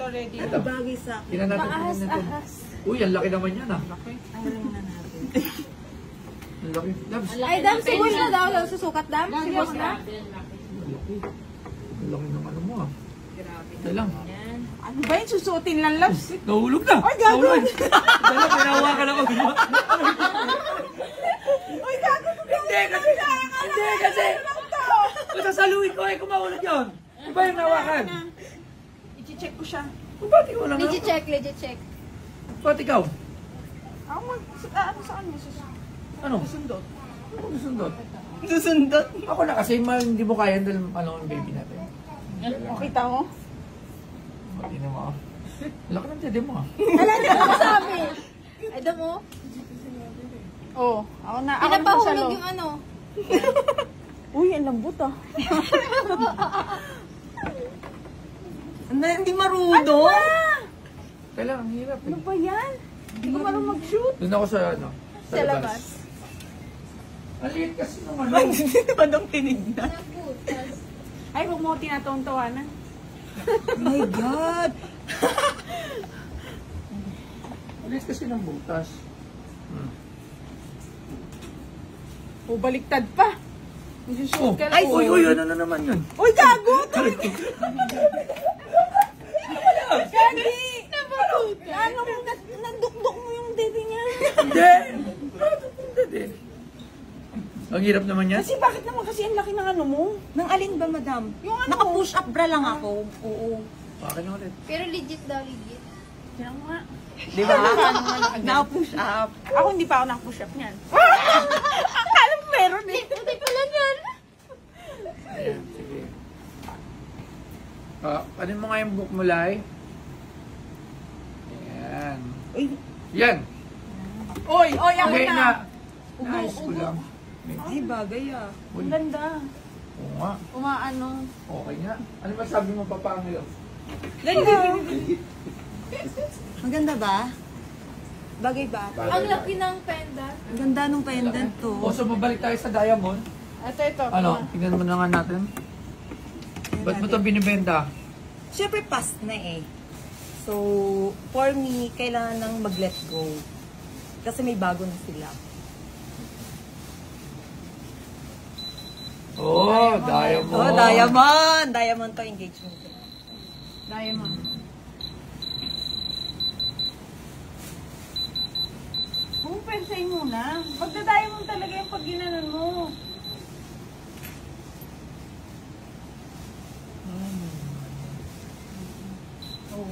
already. Ito. Bagay sa akin. Tingnan natin. Ahas. Uy, ang laki naman yan ah. Laki. Ang galing na natin. Ang laki. Labs. Ay, Dam, sibos na daw. Susukat, Dam. Sibos na. Ang laki. Ang laki ng ano mo ah. Ito lang. Ano ba yun? Susuotin lang, Labs. Nahulog na. Ay, gago. Nahulog. Dala, pinahawakan ako. Uy, gago. Hindi kasi. Hindi kasi. Kung sasaluhin ko ay kumahulog yun. Iba yung nahawakan. I-check ko siya. Kung ba't ikaw lang Legit check, legit check. Ba't ikaw? Ako ano sa kanya? Ano? Susundot. Ano susundot? Susundot? Ako na kasi hindi mo kaya dahil ano ang baby natin. Kita mo? Hindi na mo ah. Laki ng dede mo ah. Wala na ako sabi. Ay, Dam, oh. Oo. Ako na. Ako na Pinapahulog yung ano. Uy, ang lambot ah. Hindi marudo. Kailangan, ang hirap eh. Ano ba yan? Hindi ko marunong mag-shoot. Doon ako sa ano? Sa labas. Ang liit kasi naman. Ay, hindi ba nang tinignan? Nagbutas. Ay, huwag mo tinatawang-tawanan. Oh my God. Ang liit kasi ng butas. O, baliktad pa. Mag-shoot ka lang. Ay, uy, ano na naman yun? Uy, gago! Gagi! Ano mo, nandukdok mo yung dede niya. Hindi! Hindi. Ang hirap naman yan. Kasi bakit naman kasi ang laki ng ano mo? Nang alin ba, madam? Yung ano? Naka-push up bra lang ako. Oo. Akin na ulit. Pero legit daw, legit. Yan nga. Di ba? Naka-push up. Ako hindi pa ako naka-push up niyan. Akala mo meron eh. Hindi ko lang yan. Ayan, sige. Ano mo nga yung book mo, Lai? Ayan. Uy, Yan! oy, ako Okay na. na. Nice ko lang. Ay, bagay ah. Uy, Ang ganda. oo nga. Umaano. Okay nga. Ano masabi mo pa pangil? Maganda ba? Bagay ba? Ang laki ng pendant. Ang ganda nung pendant to. O, so babalik tayo sa diamond. Ito. Ano? Tingnan mo na nga natin. Ba't mo ito binibenta? Siyempre, past na eh. So, for me, kailangan nang mag-let go. Kasi may bago na sila. Oh, diamond. Oh, diamond! Diamond to engagement. Diamond. Kung pensay muna. Magda-diamond talaga yung pag ginanon mo. Oh.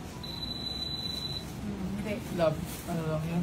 Hindi. Love. Ano lang yan?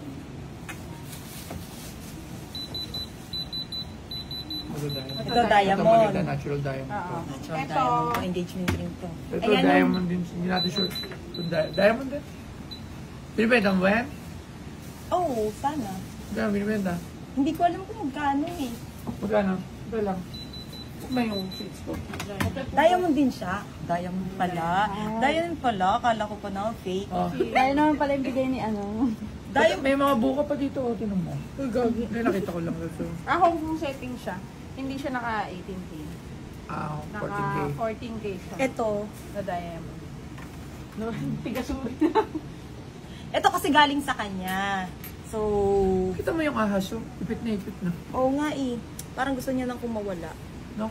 Ito, diamond. Ito maganda, natural diamond. Oo. Natural Ito. diamond to engagement ring to. Ito, Ayan, diamond din. Hindi natin sure. Ito, diamond din. Binibenta mo ba yan? Oo, sana. Diamond, binibenta. Hindi ko alam kung magkano eh. Magkano? Ito lang. Huwag na yung shades ko. Diamond din siya. Diamond pala. Diamond pala. Akala ko pa na fake. Oh. Dahil naman pala yung bigay ni ano. Diamond. May mga buka pa dito. Oh, tinan mo. Uy, gagi. May nakita ko lang dito. Ako kung setting siya, hindi siya naka 18K. Ah, Naka 14K. 14K siya. Ito. Na diamond. No, tigasuri na. Ito kasi galing sa kanya. So, Kita mo yung ahas yung ipit na. oo nga eh. Parang gusto niya nang kumawala. No?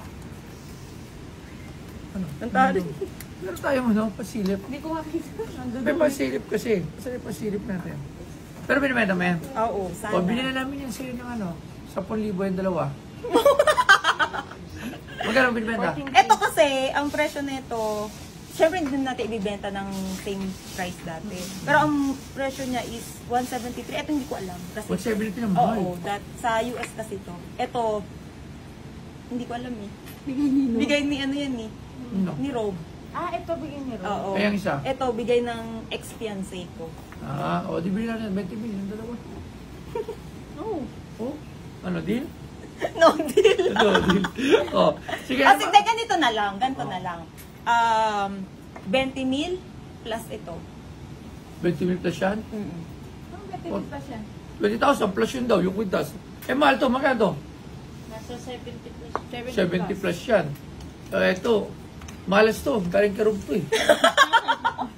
Ano? Nantari. Meron tayong ano, pasilip. Hindi ko makita. Nandun May pasilip kasi. Kasi may pasilip natin. Pero binibenta mo yan. Oo, sana. O, bilhin na namin yan sa'yo ng ano, 10,000 yung dalawa. Magkano binibenta? 14K. Ito kasi, ang presyo nito, syempre hindi natin ibibenta ng same price dati. Pero ang presyo niya is 173. Ito hindi ko alam. Kasi, 170 na mahal. oo, sa US kasi ito. Ito, hindi ko alam eh. Bigay ni ano yan eh. No. Ni Rob. Ah, ito bigyan ni Ro. Oo. Kaya ang isa? Ito, bigay ng ex-fiancé ko. Ah, o, di bilhin natin 20 million yung dalawa. Oh. Oh, ano, deal? No deal. Ano, deal? Oh, sige. Kasi ano ba? ganito na lang, ganito na lang. 20 mil plus ito. 20 million plus yan? Ang gating pa siya. 20,000 plus yun daw, yung kwintas. Eh, mahal to, magkano to? Nasa 70 plus. 70 plus yan. Ito, malas to, galing karong to eh.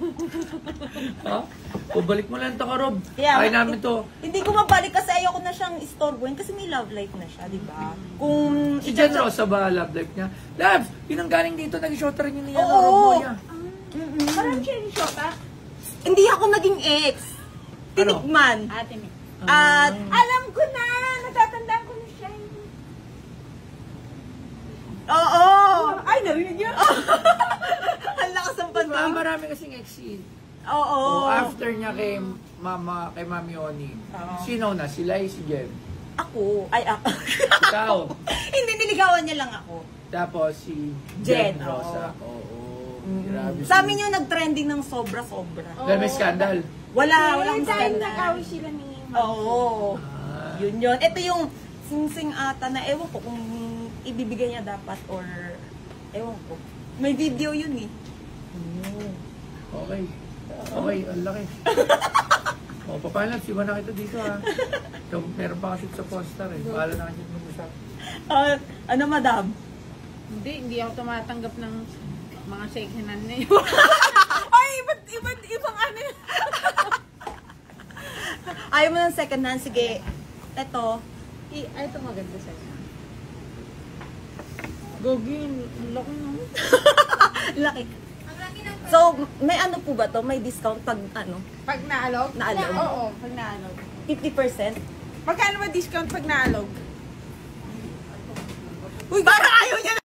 Ha? Pabalik mo lang ito ka, Rob. Kaya, Ay namin to. Hindi ko mabalik kasi ayoko na siyang istorbohin kasi may love life na siya, di ba? Kung Si Jen Rosa ba, love life niya? Labs, yun ang galing dito, nag-shota rin yun niya, Oo. Rob Boya. Parang siya ni Shota. hindi ako naging ex. Tinikman. Ate Nick. At Alam ko na! Natatandaan ko na siya. oo. Ay, narinig niyo? Ang lakas ng Diba, panahon. marami kasing exit. Oo. After niya kay Mami Oni, sino na? Si Lai, si Jen. Ako. Ay, ako. Ikaw. Hindi, niligawan niya lang ako. Tapos si Jen, Rosa. Oo. Grabe. Sa amin yung nag-trending ng sobra-sobra. Dahil may skandal. Walang Dahil scandal. nag-away sila ni Oo. Ah. Yun yun. Ito yung singsing ata na ewan ko kung ibibigay niya dapat or ewan ko. May video yun eh. Okay. Okay, ang laki. O, papalam, siwa na kita dito ha. Ikaw, meron pa kasi sa poster eh. Bahala na kasi mag-usap. Ano madam? Hindi ako tumatanggap ng mga second hand na yun. Ay, ibang ano yun. Ayaw mo ng second hand? Sige. Ito. Ay, ito maganda sa'yo. Gogin, laki na. Laki. So, may ano po ba to? May discount pag ano? Pag naalog? Naalog? Oo, pag naalog. 50%? Magkano ba discount pag naalog? Uy, parang ayaw niya